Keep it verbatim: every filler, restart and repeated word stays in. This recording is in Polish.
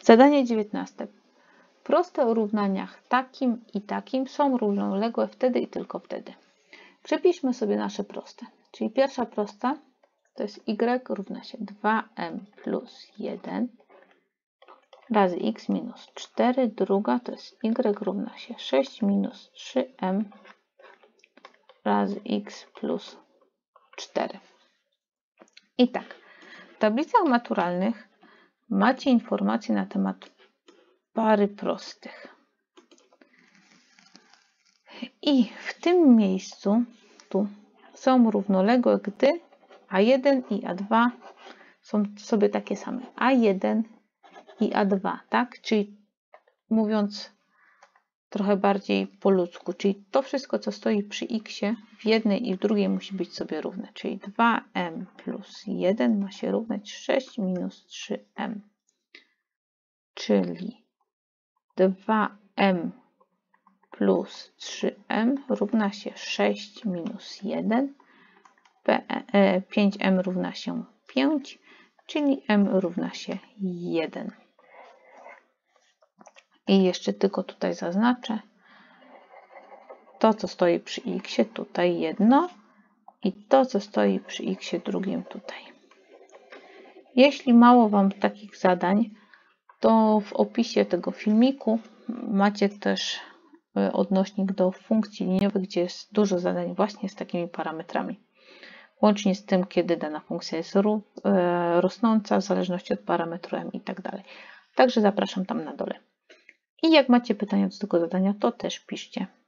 Zadanie dziewiętnaste. Proste o równaniach takim i takim są równoległe wtedy i tylko wtedy. Przepiszmy sobie nasze proste. Czyli pierwsza prosta to jest y równa się dwa m plus jeden razy x minus cztery. Druga to jest y równa się sześć minus trzy m razy x plus cztery. I tak, w tablicach maturalnych macie informacje na temat pary prostych. I w tym miejscu tu są równoległe, gdy a jeden i a dwa są sobie takie same. a jeden i a dwa, tak? Czyli mówiąc trochę bardziej po ludzku, czyli to wszystko, co stoi przy x w jednej i w drugiej musi być sobie równe. Czyli dwa m plus jeden ma się równać sześć minus trzy m. Czyli dwa m plus trzy m równa się sześć minus jeden. pięć m równa się pięć, czyli m równa się jeden. I jeszcze tylko tutaj zaznaczę to, co stoi przy x tutaj jedno i to, co stoi przy x drugim tutaj. Jeśli mało Wam takich zadań, to w opisie tego filmiku macie też odnośnik do funkcji liniowych, gdzie jest dużo zadań właśnie z takimi parametrami. Łącznie z tym, kiedy dana funkcja jest rosnąca, w zależności od parametru m i tak dalej. Także zapraszam tam na dole. I jak macie pytania do tego zadania, to też piszcie.